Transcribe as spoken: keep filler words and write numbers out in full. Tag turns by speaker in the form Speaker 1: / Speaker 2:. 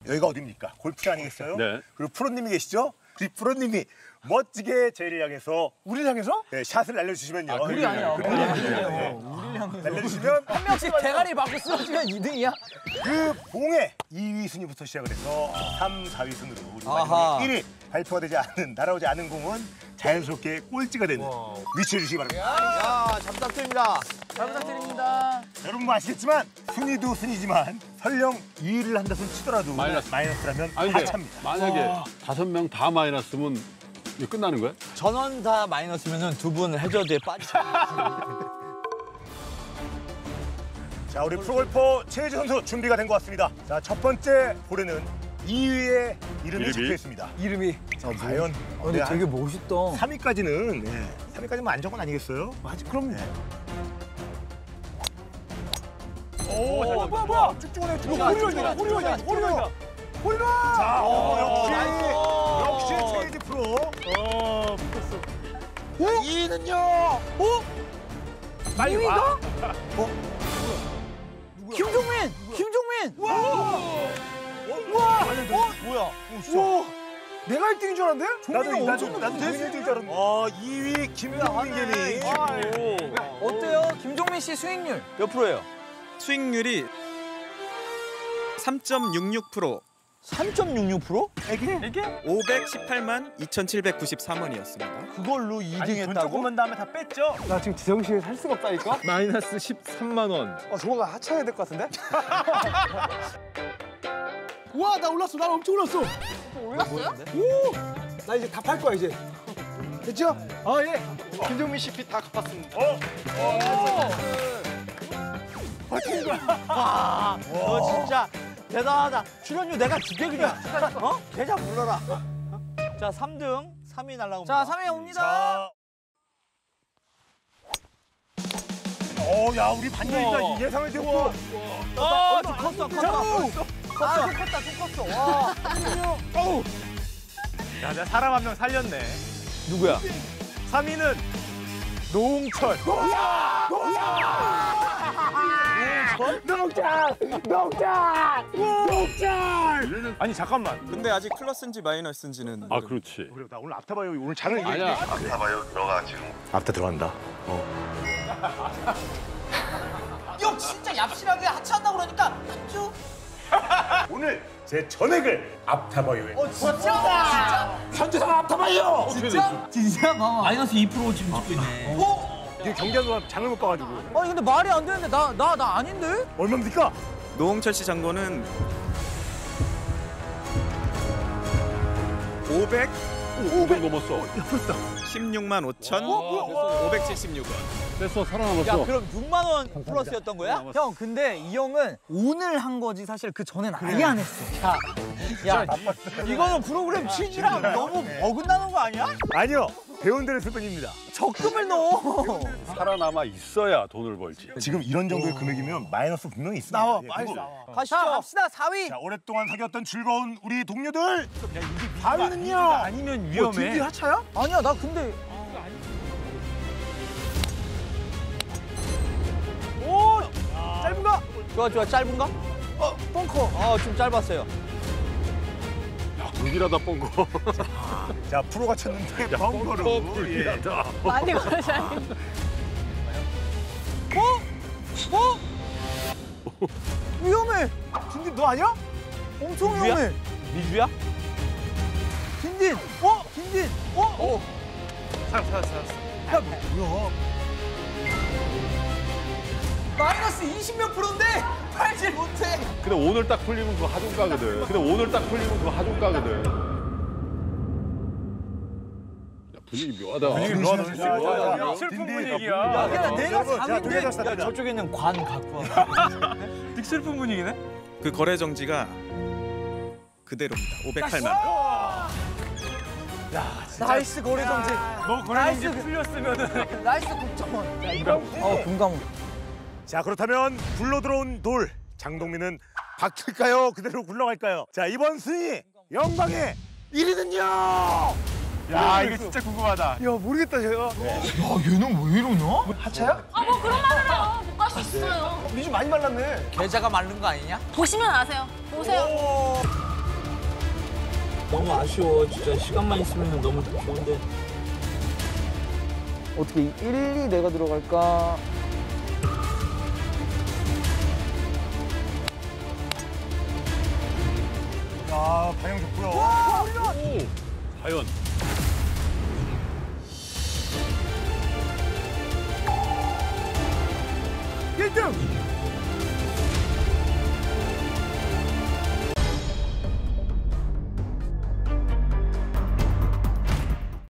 Speaker 1: 여기가 어딥니까? 골프 아니겠어요?
Speaker 2: 네.
Speaker 1: 그리고 프로님이 계시죠? 우리 프로님이 멋지게 저희를 향해서
Speaker 3: 우리를 향해서?
Speaker 1: 네, 샷을 날려주시면요.
Speaker 3: 아, 우리 아니야.
Speaker 1: 우리
Speaker 3: 우리
Speaker 1: 아니에요.
Speaker 3: 아니에요.
Speaker 1: 네.
Speaker 3: 우리를 향해서.
Speaker 1: 날려주시면
Speaker 3: 한 명씩 대가리 맞고 쓰러지면 이 등이야?
Speaker 1: 그 봉의 이 위 순위부터 시작을 해서 삼, 사 위 순으로 우리
Speaker 3: 아하.
Speaker 1: 마지막 일 위 발표가 되지 않은, 날아오지 않은 공은 자연스럽게 꼴찌가 되는 위치해 주시기 바랍니다.
Speaker 3: 야, 잘 부탁드립니다. 잘 부탁드립니다.
Speaker 1: 여러분 뭐 아시겠지만 순위도 순위지만 설령 이 위를 한다 손 치더라도
Speaker 2: 마이너스.
Speaker 1: 마이너스라면
Speaker 2: 아니 근데
Speaker 1: 하차입니다.
Speaker 2: 만약에 다섯 명 다 마이너스면 이거 끝나는 거야?
Speaker 3: 전원 다 마이너스면은 두 분 해저드에 빠지죠.
Speaker 1: 자, 우리 프로골퍼 최혜주 선수 준비가 된 것 같습니다. 자, 첫 번째 홀에는 이 위에 이름이
Speaker 2: 이름이?
Speaker 1: 적혀 있습니다.
Speaker 3: 이름이.
Speaker 1: 자, 과연
Speaker 3: 근데 되게 멋있다.
Speaker 1: 삼 위까지는 네, 삼 위까지는 안정은 아니겠어요?
Speaker 3: 맞지, 그럼.
Speaker 1: 네.
Speaker 3: 오,
Speaker 1: 오,
Speaker 3: 뭐야, 뭐야.
Speaker 1: 쭉쭉 오네, 쭉쭉
Speaker 3: 야,
Speaker 1: 오네.
Speaker 3: 홀리원이다, 홀리원이다, 홀리원. 홀리원.
Speaker 1: 자, 어, 역시,
Speaker 3: 나이스.
Speaker 1: 역시 최혜주 프로.
Speaker 3: 어, 붙었어.
Speaker 1: 어? 이 위는요? 어?
Speaker 3: 빨리
Speaker 1: 이
Speaker 3: 와.
Speaker 1: 위가?
Speaker 3: 어? 김종민! 김종민!
Speaker 1: 와!
Speaker 3: 와! 어? 뭐야?
Speaker 1: 우와!
Speaker 3: 내가 일 등인 줄 알았는데?
Speaker 1: 나도
Speaker 3: 종민이
Speaker 1: 나도
Speaker 3: 엄청
Speaker 1: 나도
Speaker 3: 높은데?
Speaker 1: 일 등인 줄 알았는데. 어, 이 위 김종민 개미.
Speaker 3: 어때요? 김종민 씨 수익률 몇 프로예요?
Speaker 4: 수익률이 삼 점 육육 퍼센트.
Speaker 3: 삼 점 육육 퍼센트?
Speaker 1: 이게?
Speaker 3: 이게?
Speaker 4: 오백십팔만 이천칠백구십삼 원이었습니다.
Speaker 3: 그걸로 이 등
Speaker 1: 돈
Speaker 3: 했다고?
Speaker 1: 조금만 다음에 다 뺐죠?
Speaker 5: 나 지금 지정신에 살 수가 없다니까?
Speaker 4: 마이너스 십삼만 원.
Speaker 5: 어, 저거가 하차해야 될 것 같은데? 우와, 나 올랐어. 나 엄청 올랐어.
Speaker 6: 올랐어요?
Speaker 5: 오! 나 이제 다 팔 거야, 이제. 됐죠? 아, 예. 김종민 씨 피 다 갚았습니다.
Speaker 1: 어?
Speaker 3: 와, 너 진짜 대단하다. 출연료 내가 줄게 그냥. 어? 계좌 불러라. 자, 삼 등, 삼 위 날라옵니다. 자, 삼 위 옵니다.
Speaker 1: 자. 어, 야, 우리 반전이다. 예상을 되고.
Speaker 3: 아, 좀 컸어, 컸어. 아, 좀 컸다, 좀 컸어. 와. 어우.
Speaker 5: 야, 내가 사람 한 명 살렸네.
Speaker 3: 누구야?
Speaker 5: 삼 위는 노홍철.
Speaker 1: 농장! 농장! 농장!
Speaker 5: 아니, 잠깐만.
Speaker 4: 근데 아직 플러스인지 마이너스인지는
Speaker 2: 아 그렇지.
Speaker 1: 그래, 나 오늘 앞타봐요. 오늘 장을 이기네.
Speaker 2: 아니야.
Speaker 7: 봐봐요 들어가 지금.
Speaker 1: 앞타 들어간다.
Speaker 3: 형 진짜 얍실하게 하차한다고 그러니까 쭉.
Speaker 1: 오늘 제 전액을 앞타봐요에.
Speaker 3: 어, 진짜?
Speaker 1: 현주상 앞타봐요!
Speaker 3: 진짜? 진짜? 봐봐. 마이너스 이 퍼센트 지금 찍고 있네. 어?
Speaker 1: 이게 경기하는 동안 장을 못 봐가지고.
Speaker 3: 아니 근데 말이 안 되는데 나 나 나 아닌데?
Speaker 1: 얼마입니까?
Speaker 4: 노홍철 씨 잔고는 오백
Speaker 2: 오백 넘었어.
Speaker 4: 십육만 오천오백칠십육 원.
Speaker 2: 뺐어, 살아남았어.
Speaker 3: 야 그럼 육만 원 플러스였던 거야? 형 근데 이 형은 오늘 한 거지 사실 그 전엔 아예 안 했어. 야, 야 이거는 프로그램 취지랑 너무 어긋나는 거 아니야?
Speaker 1: 아니요. 배운 대로 쓸 뿐입니다.
Speaker 3: 적금을 넣어.
Speaker 2: 살아남아 있어야 돈을 벌지.
Speaker 1: 지금 이런 정도의 금액이면 마이너스 분명히 있습니다.
Speaker 5: 나와,
Speaker 1: 예,
Speaker 5: 마이너스
Speaker 1: 그리고
Speaker 5: 나와.
Speaker 3: 가시죠. 자, 갑시다. 사 위.
Speaker 1: 자, 오랫동안 사귀었던 즐거운 우리 동료들.
Speaker 5: 사
Speaker 1: 위는요?
Speaker 5: 아니면 위험해.
Speaker 1: 뒷뒤
Speaker 5: 하차야?
Speaker 3: 아니야 나 근데
Speaker 5: 오! 짧은가?
Speaker 3: 좋아 좋아 짧은가? 어 벙커. 아좀 짧았어요.
Speaker 2: 불길하다 뻥거.
Speaker 1: 자, 프로가 쳤는데 벙커로.
Speaker 2: 불길하다.
Speaker 6: 많이 걸으셔야
Speaker 3: 어? 어? 위험해.
Speaker 5: 진디 너 아니야?
Speaker 3: 엄청 위험해. 미주야? 딘딘. 어? 딘딘. 어? 어.
Speaker 5: 살았어, 살았어, 살았어.
Speaker 3: 야 뭐야? 마이너스 이십 몇 프로인데 팔질 못해.
Speaker 2: 근데 오늘 딱 풀리면 그거 하종가거든. 근데 오늘 딱 풀리면 그거 하종가거든. 야, 분위기 묘하다.
Speaker 1: 분위기 묘하다.
Speaker 5: 슬픈
Speaker 1: 딘딘.
Speaker 5: 분위기야.
Speaker 3: 야,
Speaker 1: 야,
Speaker 3: 내가
Speaker 1: 여러분, 자,
Speaker 3: 삼인데
Speaker 1: 동해자 스타트다.
Speaker 3: 야, 저쪽에는 관 갖고 와.
Speaker 5: 슬픈 분위기네?
Speaker 4: 그 거래 정지가 그대로입니다. 오백팔만 원.
Speaker 3: 나이스 거래 정지.
Speaker 5: 너 거래 정지 풀렸으면은.
Speaker 3: 나이스 국정원. 어 금감원.
Speaker 1: 자, 그렇다면 굴러 들어온 돌. 장동민은 박힐까요? 그대로 굴러갈까요? 자, 이번 순위 영광의 일 위는요.
Speaker 5: 야, 이게 진짜 궁금하다.
Speaker 3: 야 모르겠다 제가.
Speaker 5: 야, 얘는 왜 이러냐? 하차야?
Speaker 6: 아, 뭐 그런 말을 해요. 못 갈 수 있어요.
Speaker 5: 니좀 많이 말랐네.
Speaker 3: 계좌가 마른 거 아니냐?
Speaker 6: 보시면 아세요. 보세요.
Speaker 3: 너무 아쉬워. 진짜 시간만 있으면 너무 좋은데. 어떻게 일, 이 내가 들어갈까?
Speaker 1: 야, 방향 좋고요.
Speaker 2: 과연